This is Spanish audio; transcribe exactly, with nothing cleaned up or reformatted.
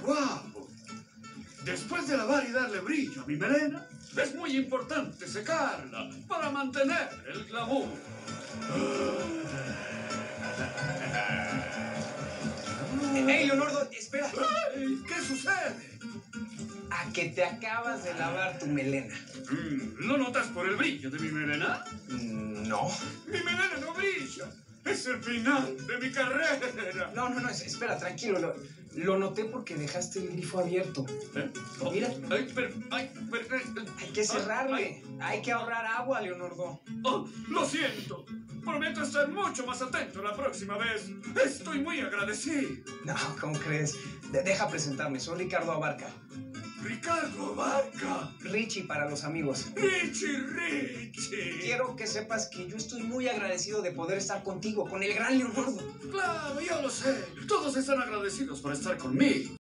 guapo! Después de lavar y darle brillo a mi melena, es muy importante secarla para mantener el glamour. ¡Hey, Leonardo! ¡Espera! Ay, ¿qué sucede? A que te acabas de lavar tu melena. Mm, ¿Lo notas por el brillo de mi melena? Mm, no. ¡Mi melena no brilla! ¡Es el final de mi carrera! No, no, no, es- espera, tranquilo. Lo, lo noté porque dejaste el grifo abierto. ¿Eh? Oh, Mira. Ay, pero, ay, pero, eh, Hay que cerrarle. Hay que ahorrar agua, Leonardo. oh, lo siento. Prometo estar mucho más atento la próxima vez. Estoy muy agradecido. No, ¿cómo crees? De- deja presentarme. Soy Ricardo Abarca. Ricardo Abarca. Richie para los amigos. Richie, Richie. Quiero que sepas que yo estoy muy agradecido de poder estar contigo, con el gran Leonardo. Claro, yo lo sé. Todos están agradecidos por estar conmigo.